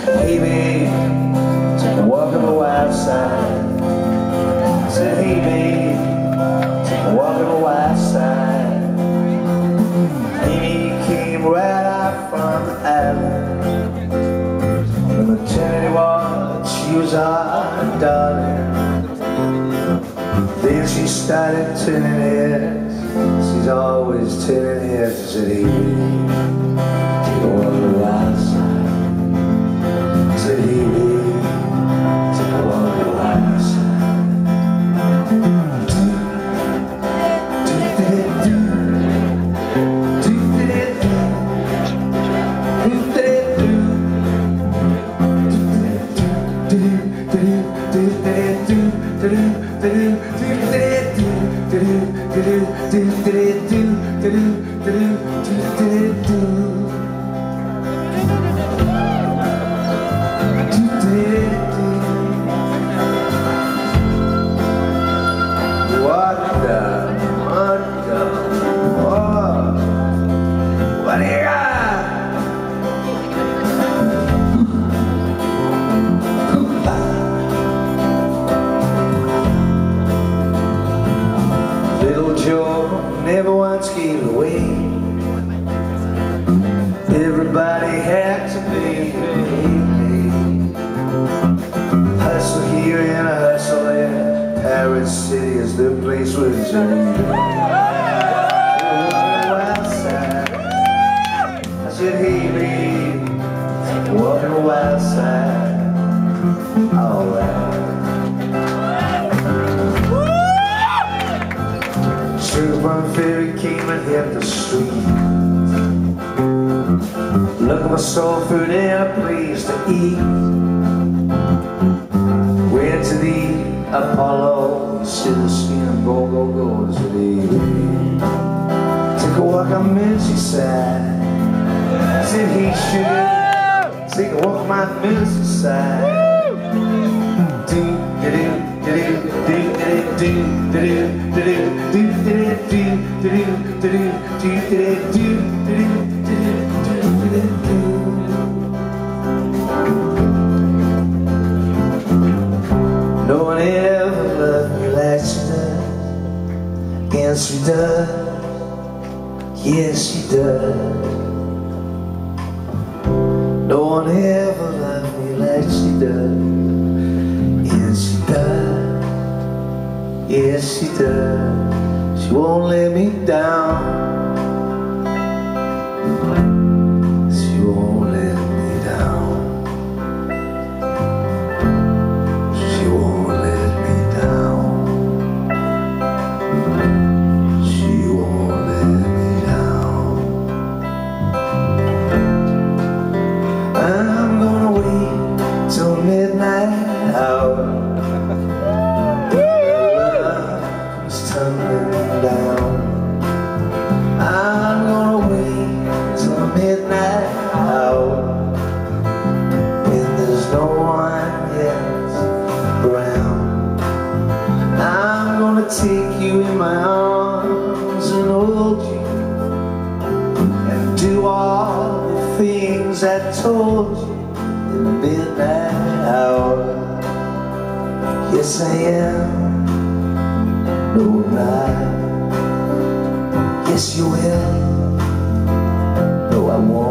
Hey babe, take a walk on the wild side. I said, hey babe, take a walk on the wild side. Amy came right out from the island. The maternity ward, she was our darling. Then she started turning heads. She's always turning heads. She said, hey babe, take a walk on the wild side. I said, hey babe, take a walk on the wild side. Little Joe never once gave away. Everybody had to pay. Hustle here and a hustle there. Pirate City is the place where it's I said, hey babe, walk on the wild side. Alright. Sugarman Ferry came and hit the street. Looking for soul food and a place to eat. Went to the Apollo, still spinning go today. Took a walk on Merseyside. Said he should take a walk on my Merseyside. No one ever loved me like she does. Yes, she does. Yes, she does. No one ever loved me like she does. Yes, she does. Yes, she does. She won't let me down. She won't let me down. She won't let me down. She won't let me down. I'm gonna wait till midnight hour. Tumbling down. I'm gonna wait till midnight hour when there's no one else around. I'm gonna take you in my arms and hold you and do all the things I told you in the midnight hour. Yes, I am. No lie. Yes, you will. No, I won't.